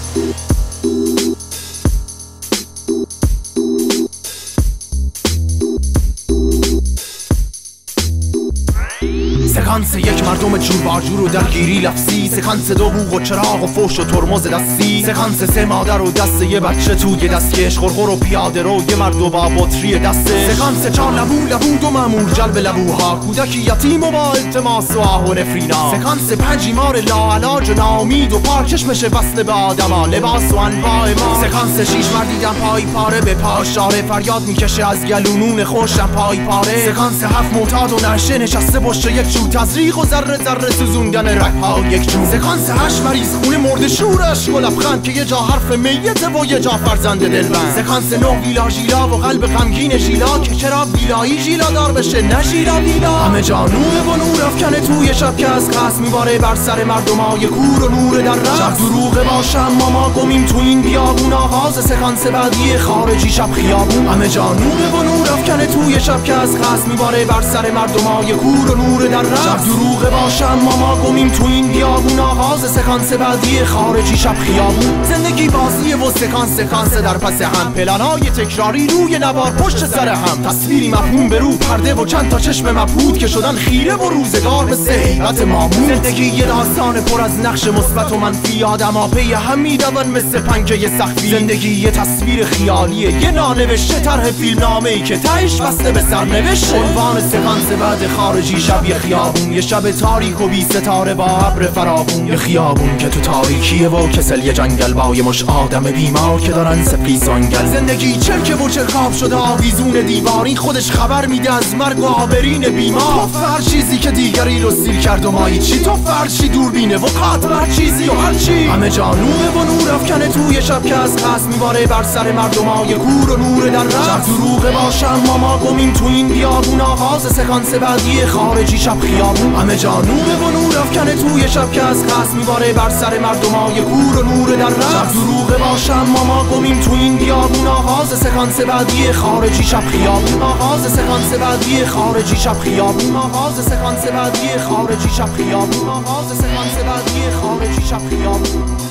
سکانس یک مردم جورباجور و درگیری لفظی، سکانس دو بوق و چراغ و فوش و ترمز دستی، سکانس سه مادر و دست یه بچه توی دستکش، خورخور و پیاده رو یه مرد و با بطری دسته، سکانس چار لبو دو مامور جلب لبوها، کودکی یتیم و با التماس و آه و نفرینا، سکانس پنج بیمار لاعلاج و ناامید و پارکشمش وصل به آدما، لباس و انواع ما، سکانس شیش مردیدن پای پاره به پاشاره، فریاد میکشه از گلونون خوشم پای پاره، سکانس هفت معتاد و نشه نشسته پشت یک جو، تزریق و ذره ذره سوزوندن رگ‌ها یک جو، سکانس هشت مریض خونه مرده شورش و لبخند که یه جا حرف میته و یه جا فرزند دلبند، سکانس نه ژیلا و قلب غمگین ژیلا که چرا ویلایی ژیلا دار بشه نه ژیلا ویلا، همه جا نور و نور افکنه توی شب که از قصد میباره بر سر مردمای کور و نور در رقص، شب دروغه باشم ما گمیم تو این بیابون، آغاز سکانس بعدی خارجی شب خیابون، همه جا نور و نور افکنه توی شب که از قصد میباره بر سر مردمای کور و نور در رقص، شب دروغه باشم ما گمیم تو این بیابون، آغاز سکانس بعدی خارجی شب خیابون، زندگی بازیه و سکانس در پس هم، پلنای تکراری روی نوار پشت سر هم، تصویری مفهوم به رو پرده و چند تا چشم مبهوت که شدن خیره و روزگار مثل حیرت مامون، زندگی یه داستان پر از نقش مثبت و منفی، آدما پی هم میدون مثل پنکه سخفی، زندگی یه تصویر خیالیه، یه نانوشته طرح فیلمنامه‌ای که تهش بسته به سرنوشت، عنوان سکانس بعد خارجی شب یه خیابون، یه شب تاریک و بی ستاره با ابر فراوون، یه خیابون که تو تاریکیه و کسل یه جنگل با یه مش آدم بیمار که دارن سپی سانگل، زندگی چرکه و چرکاب شده آویزون دیواری، خودش خبر میده از مرگ و آبرین بیمار، تو هر چیزی که دیگری رو سیر کرد و مایی چی، تو فرشی دوربینه و قطع هر چیزی و هر چی، همه جا نوره و نور افکنه توی شب که از قصد میباره بر سر مردمای کور و نور در رقص، شب دروغه باشم ما گمیم تو این بیابون، آغاز سکانس بعدی خارجی شب خیابون، همه جا نوره و نور افکنه توی شب که از قصد میباره بر سر مردمای کور و نور در رقص، شب دروغه باشم ما گمیم تو این بیابون، آغاز سکانس بعدی خارجی شب خیابون، آغاز سکانس بعدی خارجی شب خیابون، آغاز سکانس بعدی خارجی شب خیابون، آغاز سکانس بعدی خارجی شب خیابون.